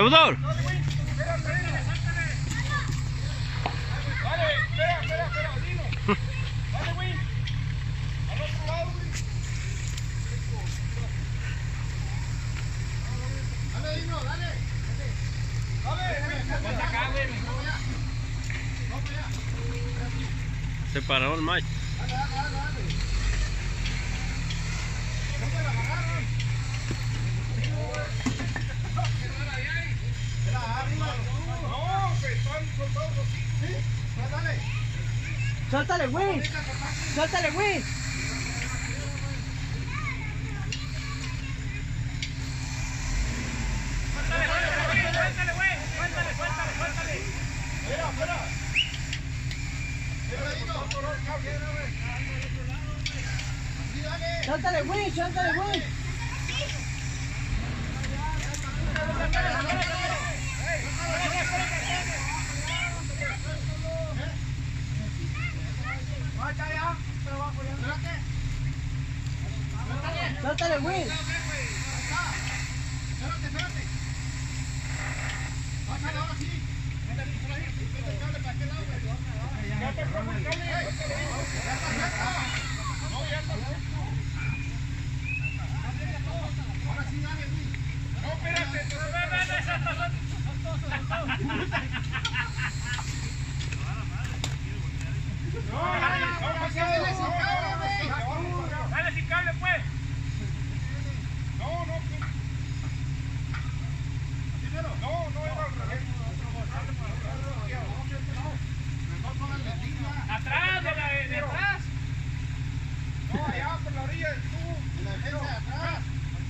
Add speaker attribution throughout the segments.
Speaker 1: Salvador. Se paró el macho.
Speaker 2: Suéltale, güey. Suéltale, güey. Suéltale, güey. Suéltale, güey. Suéltale, güey. Espérate. Bájale ahora sí. Mete el cable para aquel lado, güey. Ya te corro el cable. No, ya está. Ahora sí, dale, güey. No, espérate. Dale sin cable, pues. No. Primero. No era al revés. Atrás, de atrás. No, allá por la orilla del tubo. En la defensa de atrás.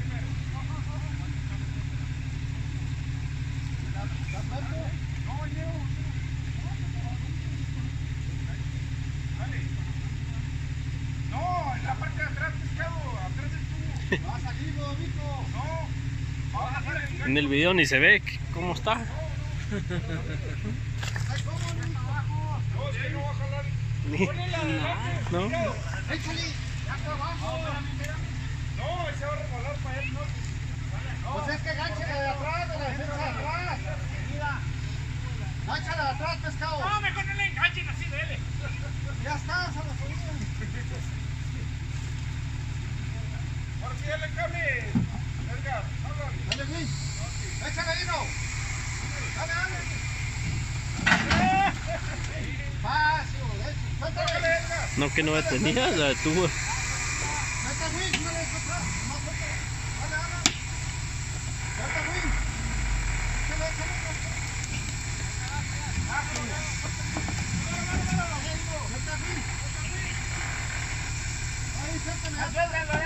Speaker 2: No, en la parte de atrás, pescado, atrás del tubo. Va a salir, Mico. No, va a salir.
Speaker 1: En el video ni se ve cómo está.
Speaker 2: No, de ahí no va a jalar. Ponle la adelante.
Speaker 1: No.
Speaker 2: Échale. Acá abajo. No, ese va a resbalar para él, no. Pues es que gánchale de atrás, de la defensa de atrás. Gánchale de atrás, pescado. No, mejor no le enganchen así, dele. Ya está, se lo subimos. Ahora sí, dale cable. Edgar, háblale. Dale, güey. Échale ahí, no. Dale. Fácil, suéltale, Edgar.
Speaker 1: No, que no detenía, la detuvo.
Speaker 2: Suelta, güey, no le dejo atrás. Más suelta. Dale. Suelta, güey. Échale. Suelta, güey. Ahí, suéltame.